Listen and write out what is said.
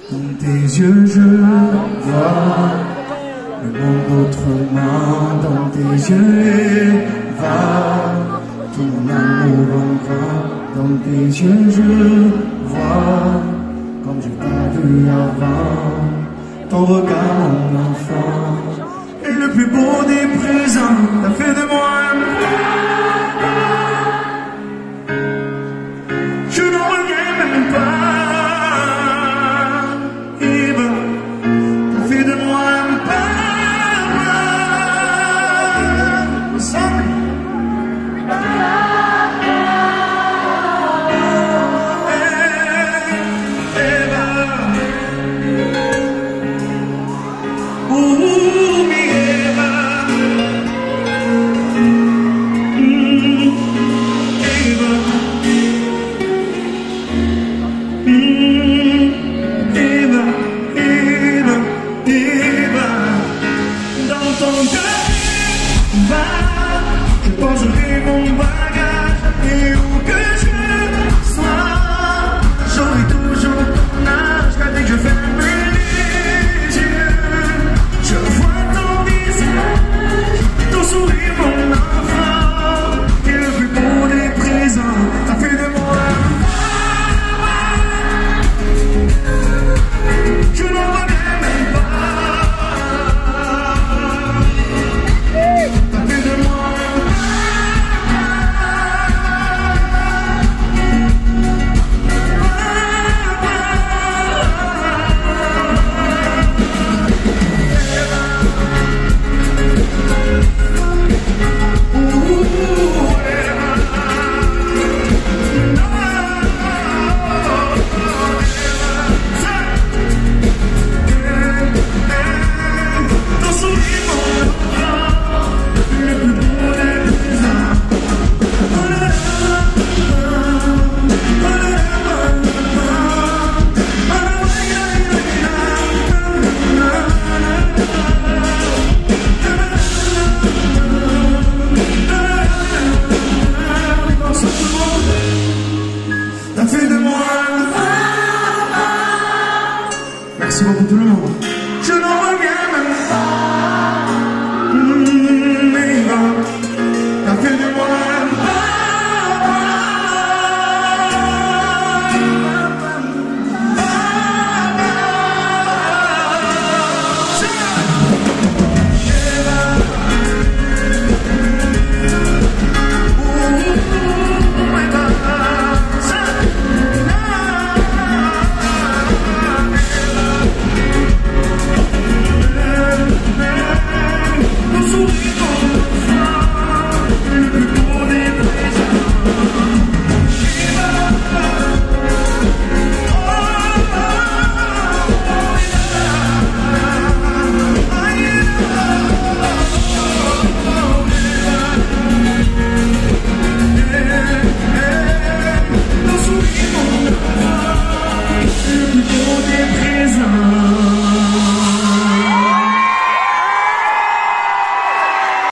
Dans tes yeux je vois le monde autrement. Dans tes yeux Eva, tout mon amour encore. Dans tes yeux je vois comme j'ai pas vu avant. Ton regard mon enfant est le plus beau des présents. T'as fait de moi un je n'en regrette même pas. Eva, t'as fait de moi un papa. Ensemble. Eva, mi Eva. Eva. Eva, Eva, Eva, dans ton cœur, va, je poserai mon bagage et où que je sois, j'aurai toujours ton âge, car dès que je ferme les yeux, je vois ton visage, ton sourire, mon enfant, et le plus beau des présents, t'as fait de moi. Je n'en reviens même pas. T'as fait de moi T'as fait de moi. Merci beaucoup tout le monde.